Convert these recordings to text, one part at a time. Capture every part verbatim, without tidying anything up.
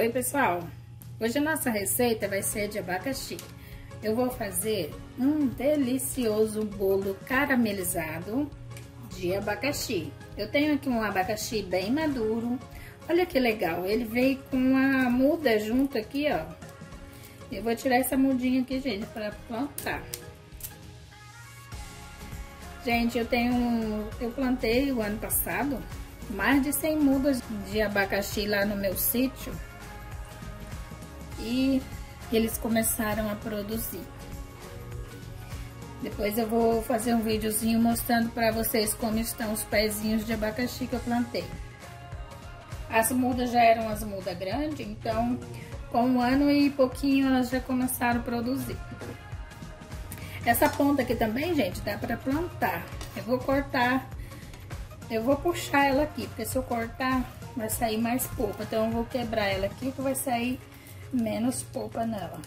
Oi pessoal, hoje a nossa receita vai ser de abacaxi. Eu vou fazer um delicioso bolo caramelizado de abacaxi. Eu tenho aqui um abacaxi bem maduro, olha que legal, ele veio com a muda junto aqui, ó. Eu vou tirar essa mudinha aqui, gente, para plantar. Gente, eu tenho, eu plantei o ano passado mais de cem mudas de abacaxi lá no meu sítio e eles começaram a produzir. Depois eu vou fazer um videozinho mostrando para vocês como estão os pezinhos de abacaxi que eu plantei. As mudas já eram as mudas grandes, então com um ano e pouquinho elas já começaram a produzir. Essa ponta aqui também, gente, dá para plantar. Eu vou cortar, eu vou puxar ela aqui, porque se eu cortar vai sair mais polpa. Então eu vou quebrar ela aqui que vai sair menos polpa nela.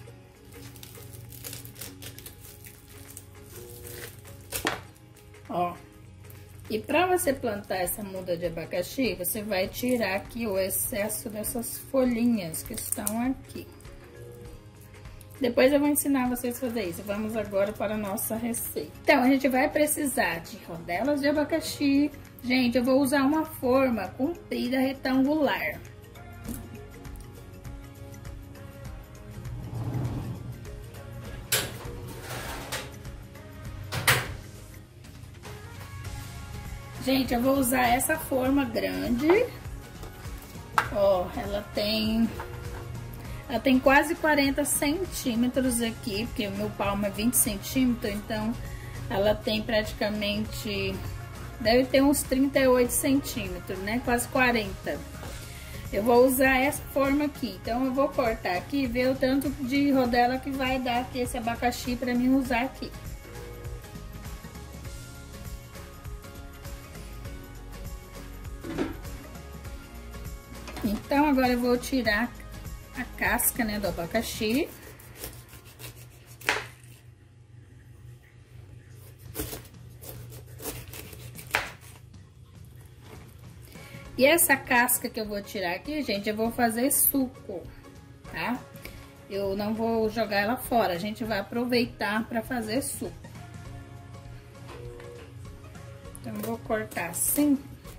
Ó, e para você plantar essa muda de abacaxi, você vai tirar aqui o excesso dessas folhinhas que estão aqui. Depois eu vou ensinar vocês a fazer isso. Vamos agora para a nossa receita. Então, a gente vai precisar de rodelas de abacaxi. Gente, eu vou usar uma forma comprida retangular. Gente, eu vou usar essa forma grande. Ó, ela tem... Ela tem quase quarenta centímetros aqui, porque o meu palmo é vinte centímetros, então ela tem praticamente, deve ter uns trinta e oito centímetros, né? Quase quarenta. Eu vou usar essa forma aqui, então eu vou cortar aqui e ver o tanto de rodela que vai dar aqui esse abacaxi para mim usar aqui. Então agora eu vou tirar a casca, né, do abacaxi. E essa casca que eu vou tirar aqui, gente, eu vou fazer suco, tá? Eu não vou jogar ela fora, a gente vai aproveitar para fazer suco. Então eu vou cortar assim.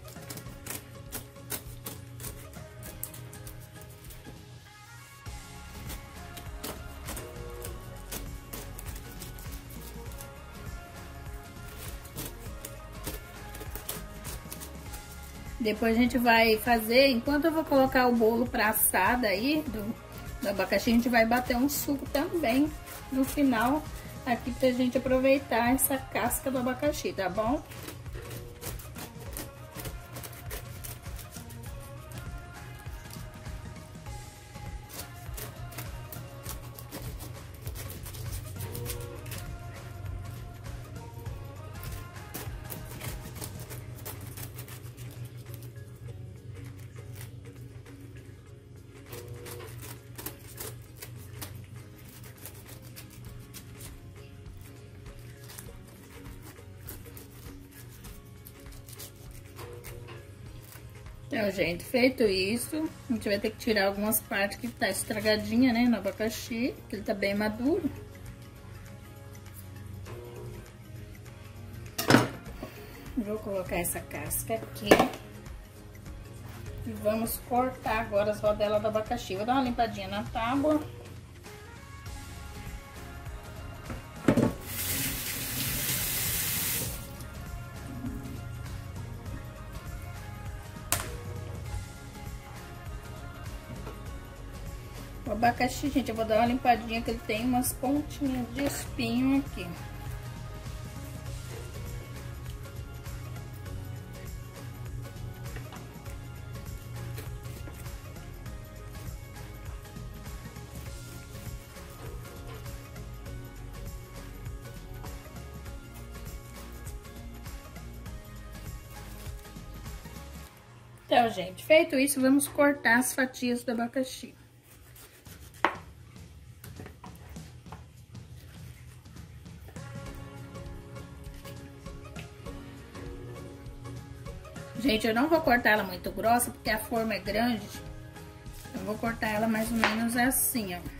Depois a gente vai fazer, enquanto eu vou colocar o bolo pra assar daí, do, do abacaxi, a gente vai bater um suco também no final, aqui pra gente aproveitar essa casca do abacaxi, tá bom? Então, gente, feito isso, a gente vai ter que tirar algumas partes que tá estragadinha, né, no abacaxi, que ele tá bem maduro. Vou colocar essa casca aqui. E vamos cortar agora as rodelas do abacaxi. Vou dar uma limpadinha na tábua. O abacaxi, gente, eu vou dar uma limpadinha que ele tem umas pontinhas de espinho aqui. Então, gente, feito isso, vamos cortar as fatias do abacaxi. Gente, eu não vou cortar ela muito grossa, porque a forma é grande. Eu vou cortar ela mais ou menos assim, ó.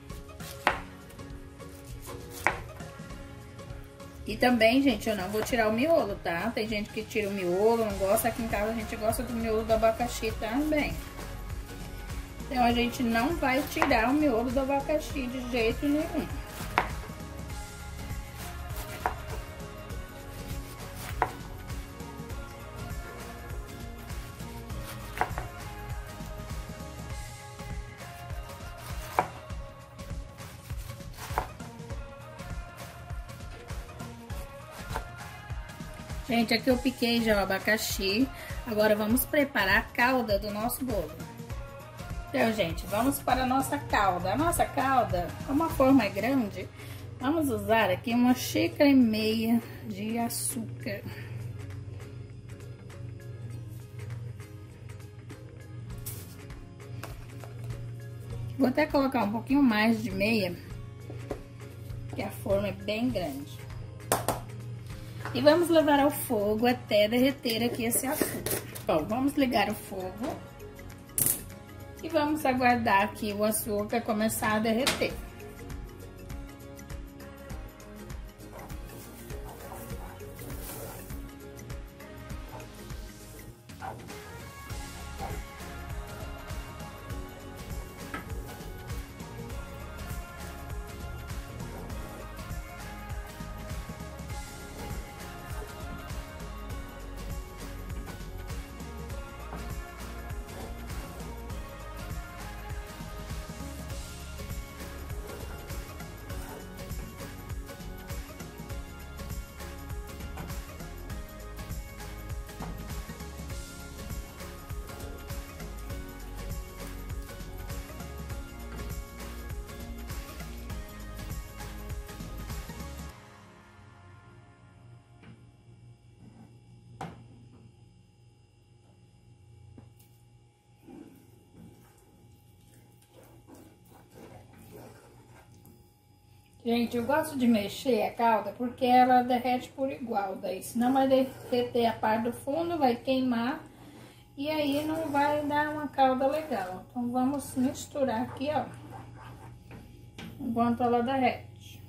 E também, gente, eu não vou tirar o miolo, tá? Tem gente que tira o miolo, não gosta. Aqui em casa a gente gosta do miolo do abacaxi também. Então, a gente não vai tirar o miolo do abacaxi de jeito nenhum. Gente, aqui eu piquei já o abacaxi. Agora vamos preparar a calda do nosso bolo. Então, gente, vamos para a nossa calda. A nossa calda, como a forma é grande, vamos usar aqui uma xícara e meia de açúcar. Vou até colocar um pouquinho mais de meia, porque a forma é bem grande. E vamos levar ao fogo até derreter aqui esse açúcar. Bom, vamos ligar o fogo e vamos aguardar aqui o açúcar começar a derreter. Gente, eu gosto de mexer a calda porque ela derrete por igual, daí senão vai derreter a parte do fundo, vai queimar e aí não vai dar uma calda legal. Então vamos misturar aqui, ó, enquanto ela derrete.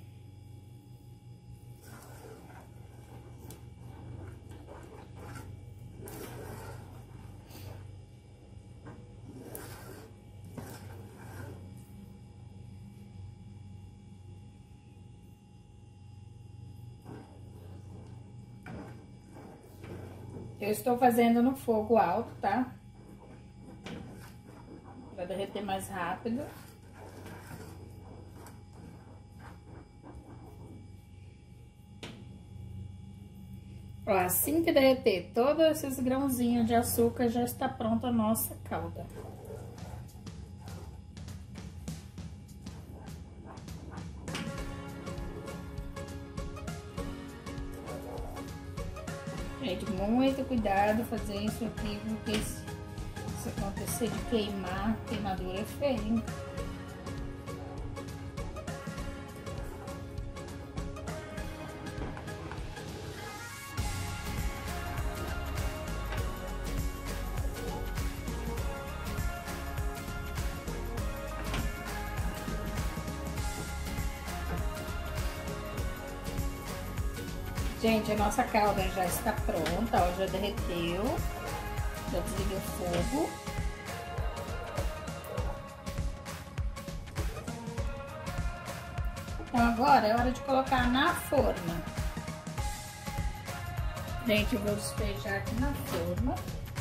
Eu estou fazendo no fogo alto, tá? Pra derreter mais rápido. Ó, assim que derreter todos esses grãozinhos de açúcar, já está pronta a nossa calda. Gente, muito cuidado fazer isso aqui, porque se, se acontecer de queimar, queimadura é feia, hein? Gente, a nossa calda já está pronta, ó, já derreteu. Já desliguei o fogo. Então agora é hora de colocar na forma. Gente, eu vou despejar aqui na forma.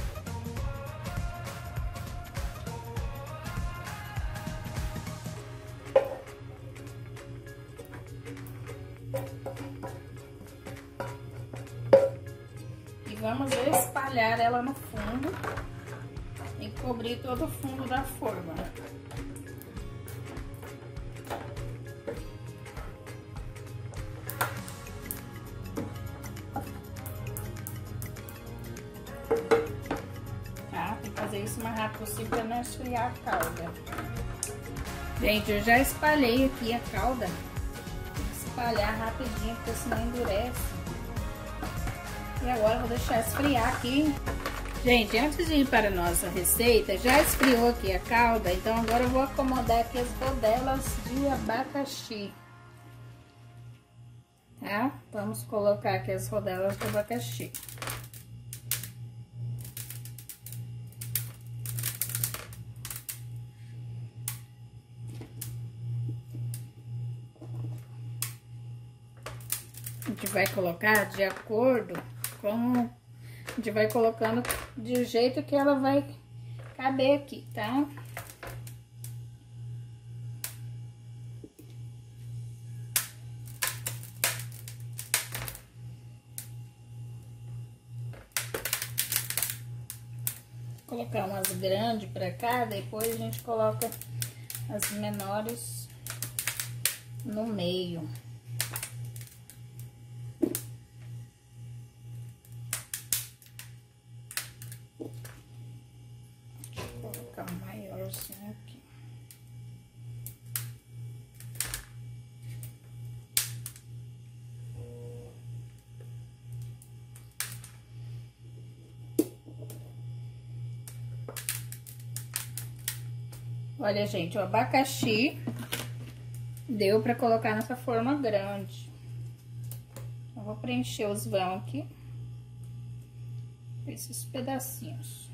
Vamos espalhar ela no fundo e cobrir todo o fundo da forma. Tá? Tem que fazer isso o mais rápido possível para não esfriar a calda. Gente, eu já espalhei aqui a calda. Tem que espalhar rapidinho, porque senão endurece. E agora eu vou deixar esfriar aqui Gente, antes de ir para a nossa receita, já esfriou aqui a calda, então agora eu vou acomodar aqui as rodelas de abacaxi. Tá? Vamos colocar aqui as rodelas de abacaxi. A gente vai colocar de acordo com... A gente vai colocando de jeito que ela vai caber aqui, tá? Vou colocar umas grandes pra cá, depois a gente coloca as menores no meio. Aqui. Olha, gente, o abacaxi deu pra colocar nessa forma grande. Eu vou preencher os vão aqui, esses pedacinhos.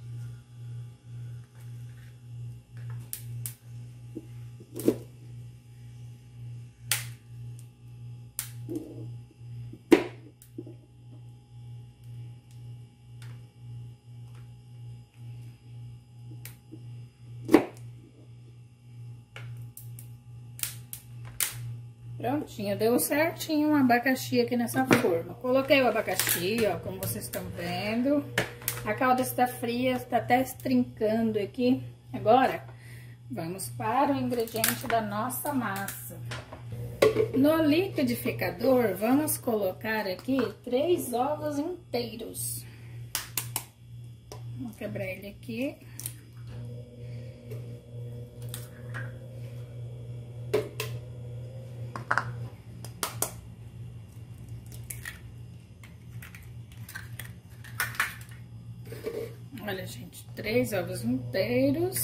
Prontinho, deu certinho um abacaxi aqui nessa forma. Coloquei o abacaxi, ó, como vocês estão vendo. A calda está fria, está até trincando aqui. Agora, vamos para o ingrediente da nossa massa. No liquidificador, vamos colocar aqui três ovos inteiros. Vou quebrar ele aqui. Olha, gente, três ovos inteiros.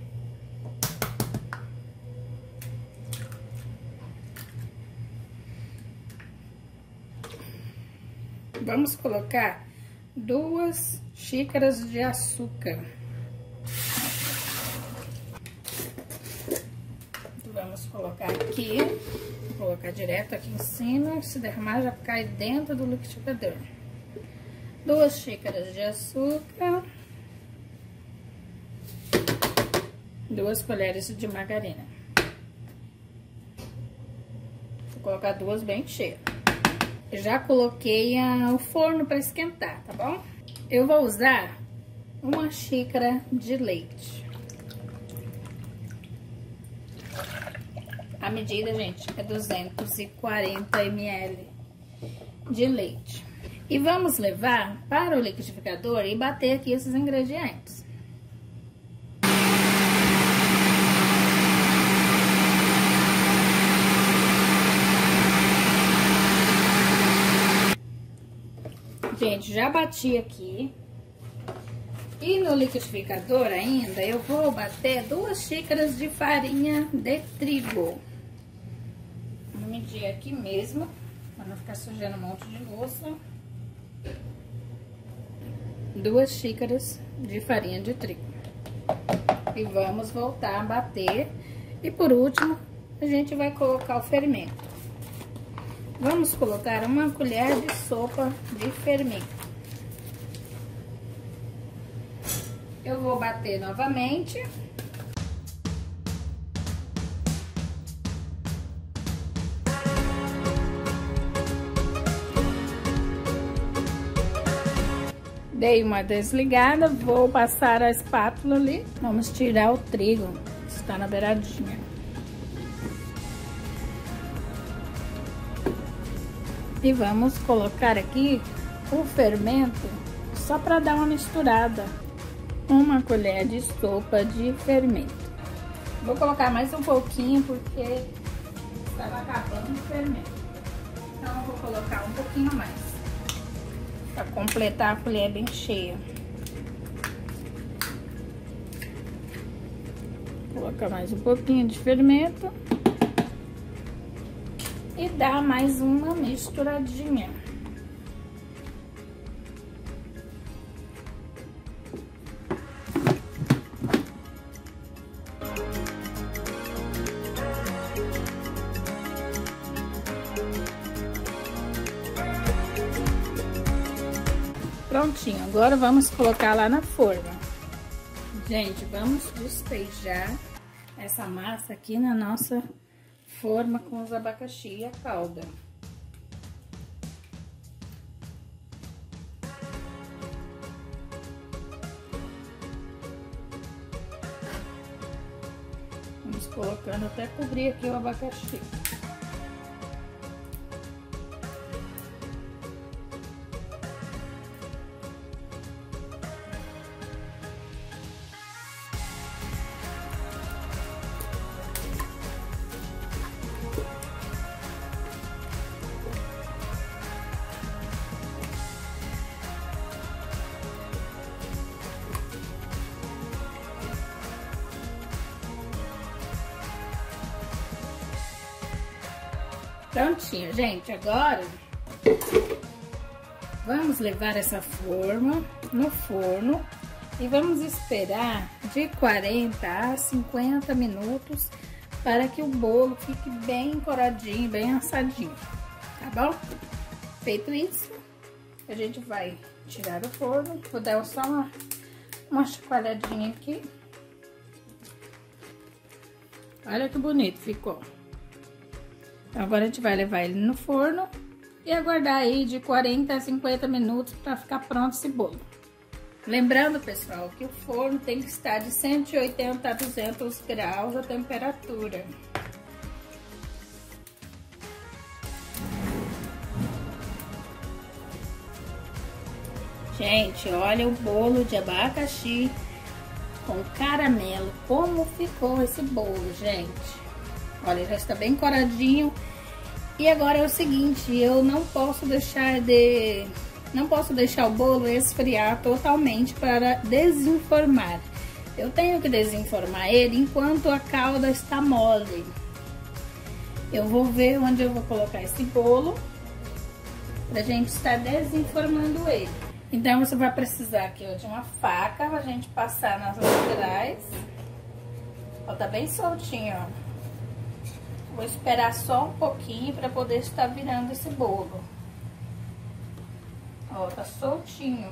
Vamos colocar duas xícaras de açúcar. Vamos colocar aqui, vou colocar direto aqui em cima, se derramar já cai dentro do liquidificador. Duas xícaras de açúcar. Duas colheres de margarina. Vou colocar duas bem cheias. Já coloquei a, o forno para esquentar, tá bom? Eu vou usar uma xícara de leite. A medida, gente, é duzentos e quarenta mililitros de leite. E vamos levar para o liquidificador e bater aqui esses ingredientes. Gente, já bati aqui. E no liquidificador ainda eu vou bater duas xícaras de farinha de trigo. Vou medir aqui mesmo, para não ficar sujando um monte de louça. Duas xícaras de farinha de trigo. E vamos voltar a bater. E por último, a gente vai colocar o fermento. Vamos colocar uma colher de sopa de fermento. Eu vou bater novamente. Dei uma desligada, vou passar a espátula ali. Vamos tirar o trigo, que está na beiradinha. E vamos colocar aqui o fermento só para dar uma misturada. Uma colher de sopa de fermento. Vou colocar mais um pouquinho porque estava acabando o fermento. Então, eu vou colocar um pouquinho mais. Para completar a colher bem cheia. Colocar mais um pouquinho de fermento. E dar mais uma misturadinha. Prontinho, agora vamos colocar lá na forma. Gente, vamos despejar essa massa aqui na nossa forma com os abacaxi e a calda. Vamos colocando até cobrir aqui o abacaxi. Prontinho, gente. Agora vamos levar essa forma no forno e vamos esperar de quarenta a cinquenta minutos para que o bolo fique bem encoradinho, bem assadinho, tá bom? Feito isso, a gente vai tirar do forno. Vou dar só uma, uma chacoalhadinha aqui. Olha que bonito ficou. Agora a gente vai levar ele no forno e aguardar aí de quarenta a cinquenta minutos para ficar pronto esse bolo. Lembrando, pessoal, que o forno tem que estar de cento e oitenta a duzentos graus a temperatura. Gente, olha o bolo de abacaxi com caramelo. Como ficou esse bolo, gente? Olha, já está bem coradinho. E agora é o seguinte, eu não posso deixar de... Não posso deixar o bolo esfriar totalmente para desenformar. Eu tenho que desenformar ele enquanto a calda está mole. Eu vou ver onde eu vou colocar esse bolo pra gente estar desenformando ele. Então, você vai precisar aqui ó, de uma faca pra gente passar nas laterais. Ó, tá bem soltinho, ó. Vou esperar só um pouquinho para poder estar virando esse bolo. Ó, tá soltinho.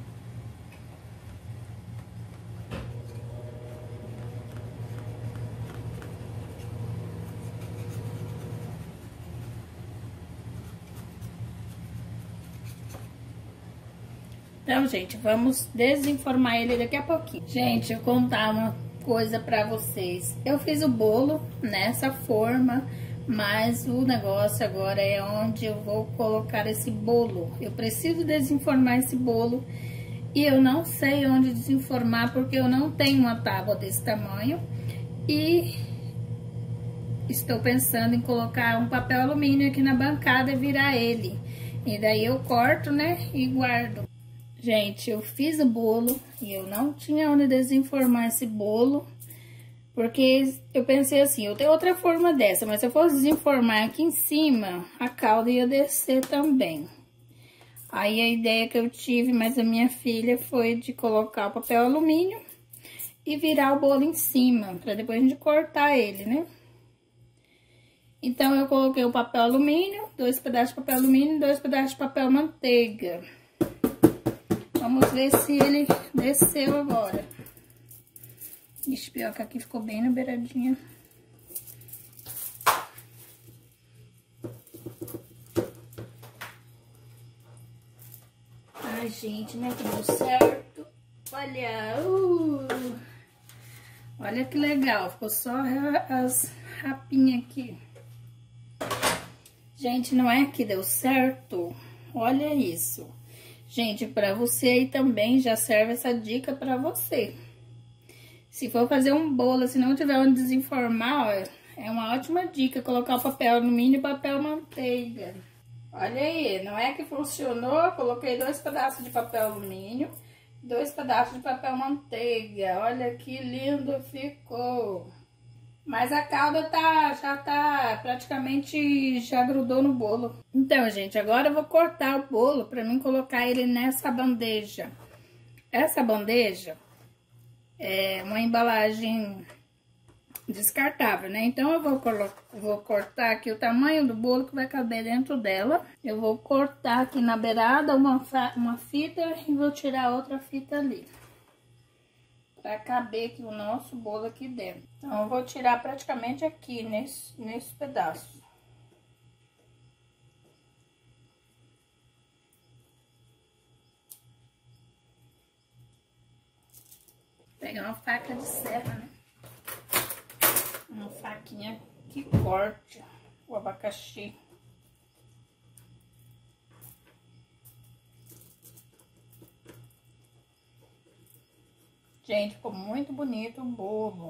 Então, gente, vamos desenformar ele daqui a pouquinho. Gente, eu vou contar uma coisa pra vocês. Eu fiz o bolo nessa forma, mas o negócio agora é onde eu vou colocar esse bolo. Eu preciso desenformar esse bolo e eu não sei onde desenformar porque eu não tenho uma tábua desse tamanho e estou pensando em colocar um papel alumínio aqui na bancada e virar ele. E daí eu corto, né, e guardo. Gente, eu fiz o bolo e eu não tinha onde desenformar esse bolo, porque eu pensei assim, eu tenho outra forma dessa, mas se eu fosse desenformar aqui em cima, a calda ia descer também. Aí a ideia que eu tive, mas a minha filha, foi de colocar o papel alumínio e virar o bolo em cima, pra depois a gente cortar ele, né? Então, eu coloquei o papel alumínio, dois pedaços de papel alumínio e dois pedaços de papel manteiga. Vamos ver se ele desceu agora. Ixi, pior que aqui ficou bem na beiradinha. Ai, gente, né, que deu certo. Olha, uh, olha que legal, ficou só as rapinhas aqui. Gente, não é que deu certo? Olha isso. Gente, pra você aí também já serve essa dica pra você. Se for fazer um bolo, se não tiver onde desenformar, ó, é uma ótima dica colocar o papel alumínio e papel manteiga. Olha aí, não é que funcionou? Coloquei dois pedaços de papel alumínio dois pedaços de papel manteiga. Olha que lindo ficou. Mas a calda tá, já tá praticamente, já grudou no bolo. Então, gente, agora eu vou cortar o bolo pra mim colocar ele nessa bandeja. Essa bandeja é uma embalagem descartável, né? Então, eu vou, vou cortar aqui o tamanho do bolo que vai caber dentro dela. Eu vou cortar aqui na beirada uma, uma fita e vou tirar outra fita ali. Pra caber aqui o nosso bolo aqui dentro. Então, eu vou tirar praticamente aqui, nesse, nesse pedaço. Pegar uma faca de serra, né? Uma faquinha que corte o abacaxi. Gente, ficou muito bonito o bolo.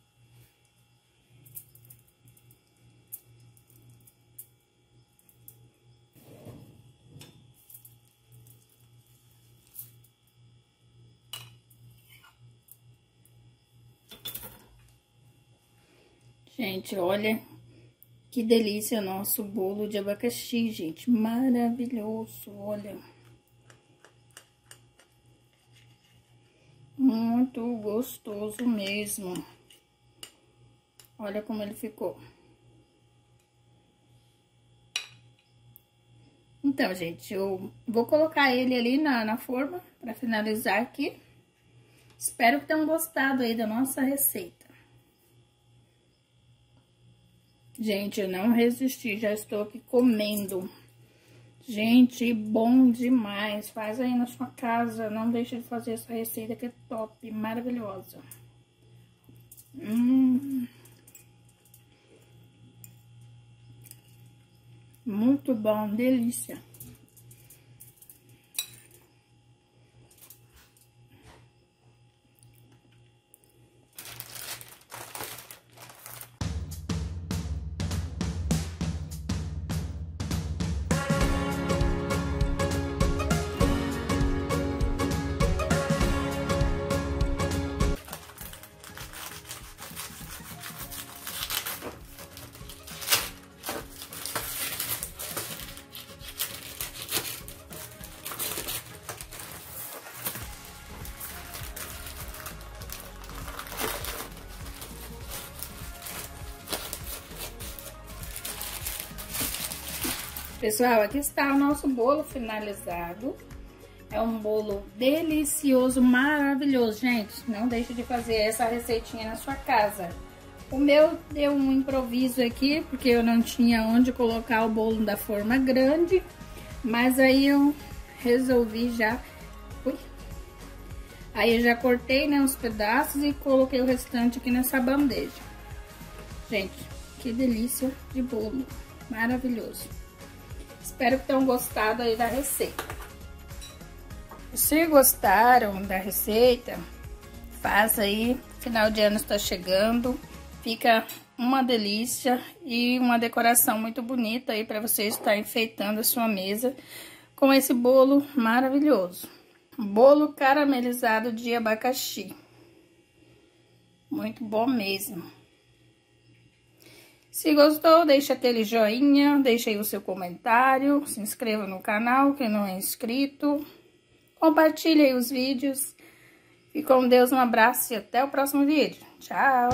Gente, olha que delícia o nosso bolo de abacaxi, gente. Maravilhoso, olha. Muito gostoso mesmo. Olha como ele ficou. Então, gente, eu vou colocar ele ali na, na forma para finalizar aqui. Espero que tenham gostado aí da nossa receita. Gente, eu não resisti, já estou aqui comendo. Gente, bom demais. Faz aí na sua casa, não deixe de fazer essa receita que é top, maravilhosa. Hum. Muito bom, delícia. Pessoal, aqui está o nosso bolo finalizado. É um bolo delicioso, maravilhoso. Gente, não deixe de fazer essa receitinha na sua casa. O meu deu um improviso aqui, porque eu não tinha onde colocar o bolo da forma grande. Mas aí eu resolvi já... Ui. Aí eu já cortei, né, os pedaços e coloquei o restante aqui nessa bandeja. Gente, que delícia de bolo. Maravilhoso. Espero que tenham gostado aí da receita. Se gostaram da receita, faz aí. Final de ano está chegando. Fica uma delícia e uma decoração muito bonita aí para você estar enfeitando a sua mesa com esse bolo maravilhoso. Bolo caramelizado de abacaxi. Muito bom mesmo. Se gostou, deixa aquele joinha, deixa aí o seu comentário, se inscreva no canal, quem não é inscrito. Compartilhe aí os vídeos. E com Deus, um abraço e até o próximo vídeo. Tchau!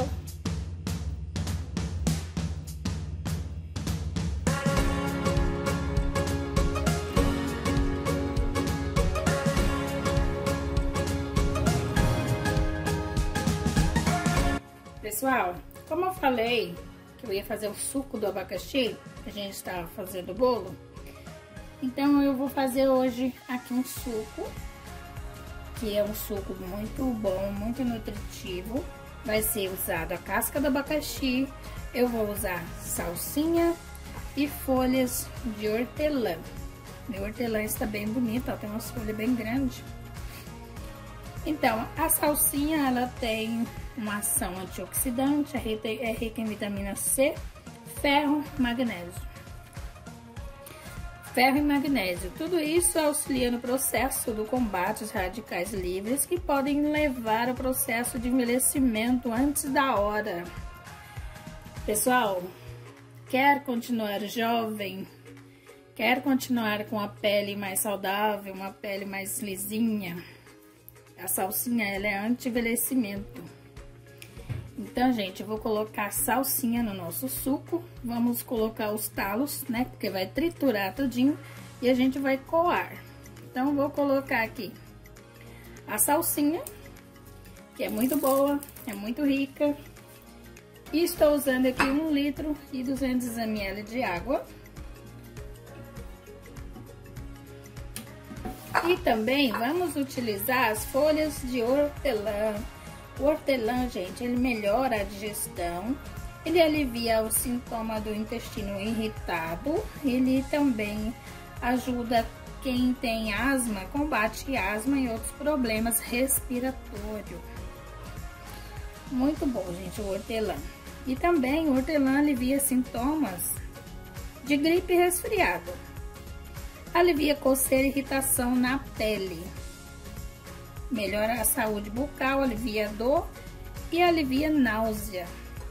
Pessoal, como eu falei que eu ia fazer o suco do abacaxi, a gente está fazendo o bolo, então eu vou fazer hoje aqui um suco, que é um suco muito bom, muito nutritivo. Vai ser usado a casca do abacaxi, eu vou usar salsinha e folhas de hortelã. Meu hortelã está bem bonito, ó, tem umas folhas bem grandes. Então, a salsinha, ela tem uma ação antioxidante, é rica em vitamina C, ferro, magnésio. ferro e magnésio. Tudo isso auxilia no processo do combate aos radicais livres que podem levar ao processo de envelhecimento antes da hora. Pessoal, quer continuar jovem? Quer continuar com a pele mais saudável, uma pele mais lisinha? A salsinha, ela é anti-envelhecimento. Então, gente, eu vou colocar a salsinha no nosso suco. Vamos colocar os talos, né? Porque vai triturar tudinho e a gente vai coar. Então, vou colocar aqui a salsinha, que é muito boa, é muito rica. E estou usando aqui um litro e duzentos mililitros de água. E também vamos utilizar as folhas de hortelã. O hortelã, gente, ele melhora a digestão, ele alivia o sintoma do intestino irritado, ele também ajuda quem tem asma, combate asma e outros problemas respiratórios. Muito bom, gente, o hortelã. E também o hortelã alivia sintomas de gripe e resfriado. Alivia coceira e irritação na pele. Melhora a saúde bucal, alivia a dor e alivia náusea.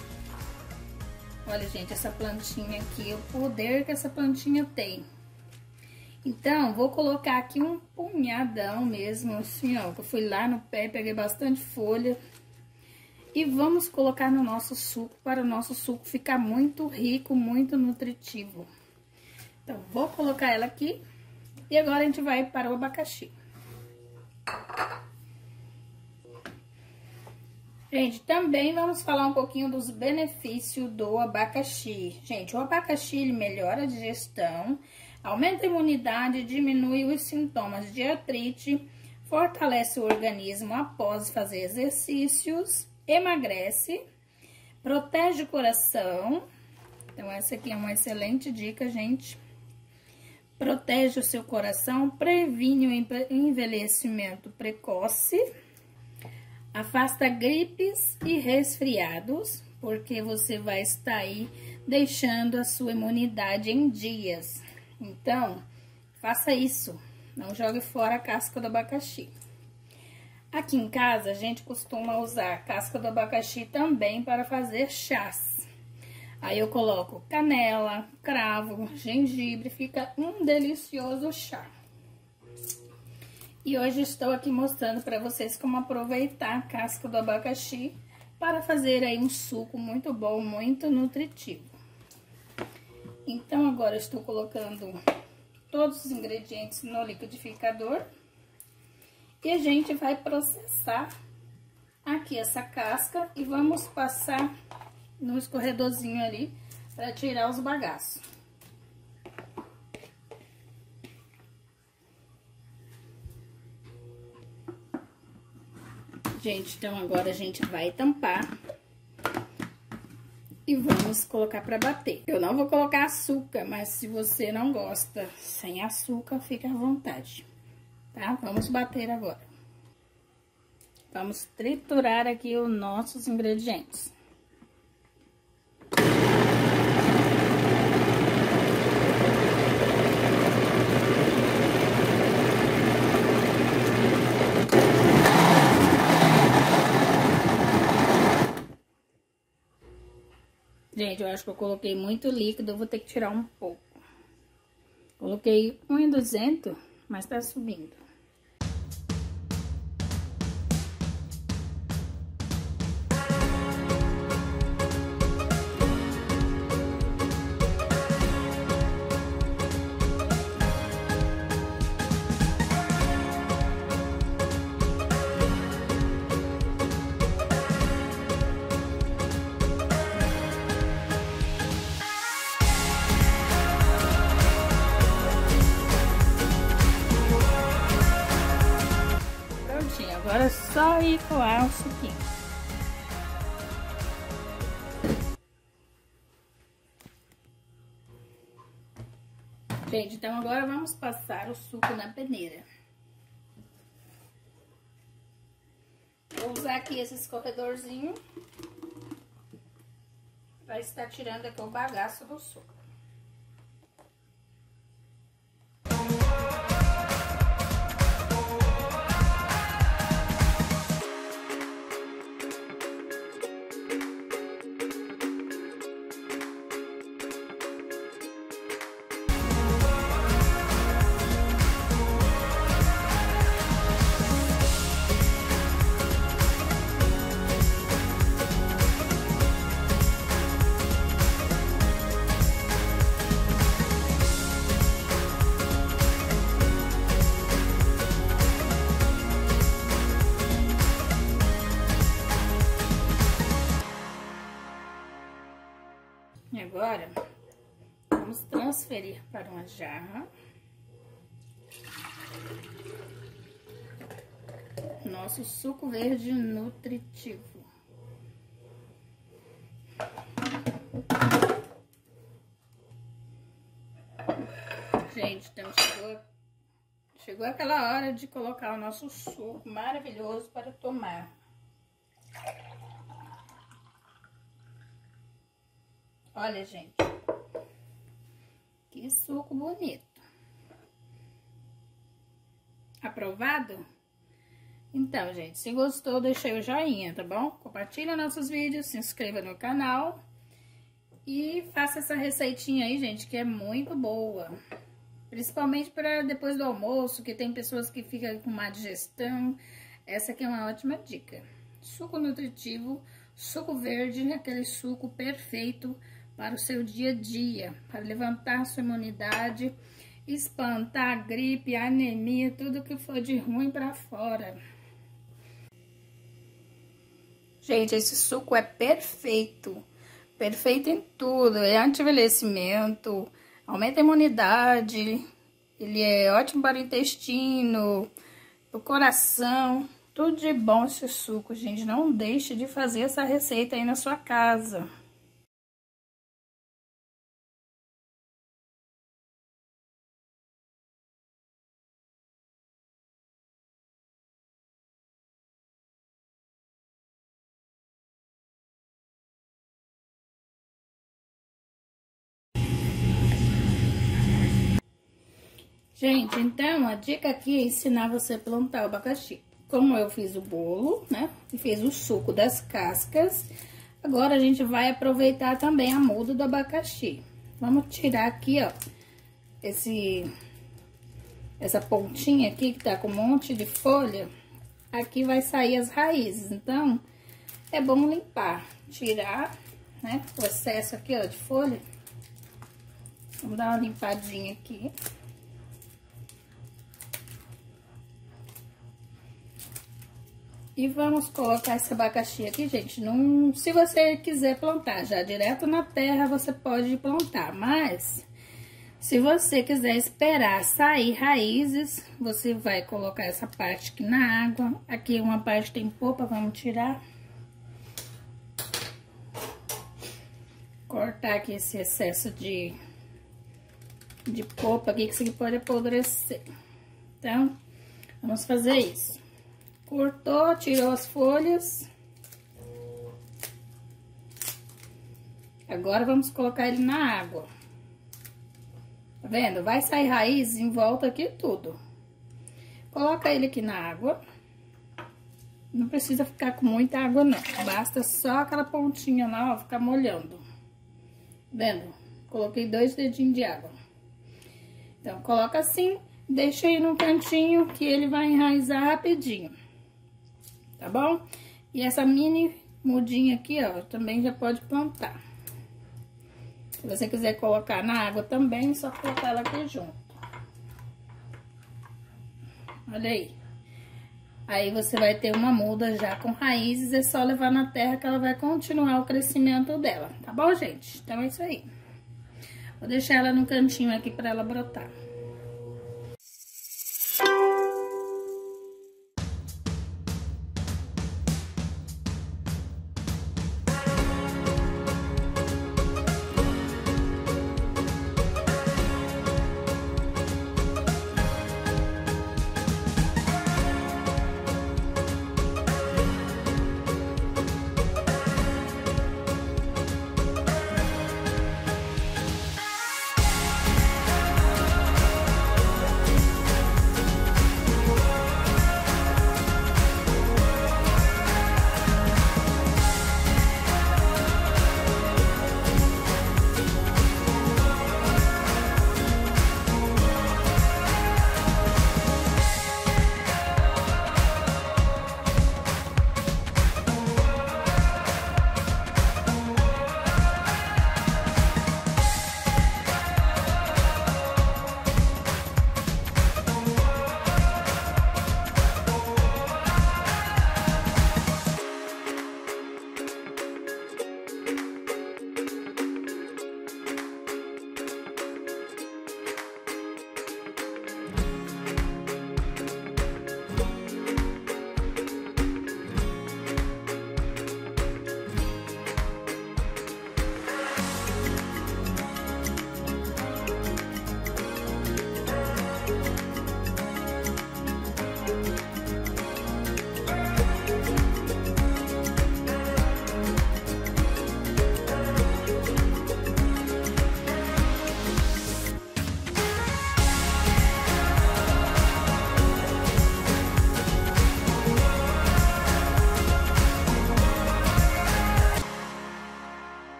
Olha, gente, essa plantinha aqui, o poder que essa plantinha tem. Então, vou colocar aqui um punhadão mesmo, assim, ó. Que eu fui lá no pé, peguei bastante folha. E vamos colocar no nosso suco, para o nosso suco ficar muito rico, muito nutritivo. Então, vou colocar ela aqui. E agora a gente vai para o abacaxi. Gente, também vamos falar um pouquinho dos benefícios do abacaxi. Gente, o abacaxi, ele melhora a digestão, aumenta a imunidade, diminui os sintomas de artrite, fortalece o organismo após fazer exercícios, emagrece, protege o coração. Então, essa aqui é uma excelente dica, gente. Protege o seu coração, previne o envelhecimento precoce, afasta gripes e resfriados, porque você vai estar aí deixando a sua imunidade em dias. Então, faça isso, não jogue fora a casca do abacaxi. Aqui em casa, a gente costuma usar a casca do abacaxi também para fazer chás. Aí eu coloco canela, cravo, gengibre, fica um delicioso chá. E hoje estou aqui mostrando para vocês como aproveitar a casca do abacaxi para fazer aí um suco muito bom, muito nutritivo. Então, agora eu estou colocando todos os ingredientes no liquidificador. E a gente vai processar aqui essa casca e vamos passar no escorredorzinho ali para tirar os bagaços. Gente, então agora a gente vai tampar e vamos colocar para bater. Eu não vou colocar açúcar, mas se você não gosta sem açúcar, fica à vontade, tá? Vamos bater agora. Vamos triturar aqui os nossos ingredientes. Gente, eu acho que eu coloquei muito líquido, eu vou ter que tirar um pouco. Coloquei um e duzentos, mas tá subindo. Agora é só ir coar o suquinho. Gente, então agora vamos passar o suco na peneira. Vou usar aqui esse escorredorzinho para estar tirando aqui o bagaço do suco. agora, vamos transferir para uma jarra. Nosso suco verde nutritivo. Gente, então chegou, chegou aquela hora de colocar o nosso suco maravilhoso para tomar. Olha, gente, que suco bonito. Aprovado? Então, gente, se gostou, deixa aí o joinha, tá bom? Compartilha nossos vídeos, se inscreva no canal e faça essa receitinha aí, gente, que é muito boa. Principalmente para depois do almoço, que tem pessoas que ficam com má digestão. Essa aqui é uma ótima dica. Suco nutritivo, suco verde, aquele suco perfeito para o seu dia a dia, para levantar a sua imunidade, espantar a gripe, a anemia, tudo que for de ruim para fora. Gente, esse suco é perfeito, perfeito em tudo, é anti-envelhecimento, aumenta a imunidade, ele é ótimo para o intestino, para o coração, tudo de bom esse suco, gente. Não deixe de fazer essa receita aí na sua casa. Gente, então, a dica aqui é ensinar você a plantar o abacaxi. Como eu fiz o bolo, né, e fiz o suco das cascas, agora a gente vai aproveitar também a muda do abacaxi. Vamos tirar aqui, ó, esse, essa pontinha aqui que tá com um monte de folha, aqui vai sair as raízes, então, é bom limpar, tirar, né, o excesso aqui, ó, de folha. Vamos dar uma limpadinha aqui. E vamos colocar esse abacaxi aqui, gente, num, se você quiser plantar já direto na terra, você pode plantar. Mas, se você quiser esperar sair raízes, você vai colocar essa parte aqui na água. Aqui uma parte tem polpa, vamos tirar. Cortar aqui esse excesso de, de polpa aqui, que isso aqui pode apodrecer. Então, vamos fazer isso. Cortou, tirou as folhas. Agora, vamos colocar ele na água. Tá vendo? Vai sair raiz em volta aqui tudo. Coloca ele aqui na água. Não precisa ficar com muita água, não. Basta só aquela pontinha lá, ó, ficar molhando. Tá vendo? Coloquei dois dedinhos de água. Então, coloca assim, deixa aí no cantinho que ele vai enraizar rapidinho. Tá bom? E essa mini mudinha aqui, ó, também já pode plantar. Se você quiser colocar na água também, é só colocar ela aqui junto. Olha aí. Aí você vai ter uma muda já com raízes, é só levar na terra que ela vai continuar o crescimento dela. Tá bom, gente? Então é isso aí. Vou deixar ela no cantinho aqui pra ela brotar.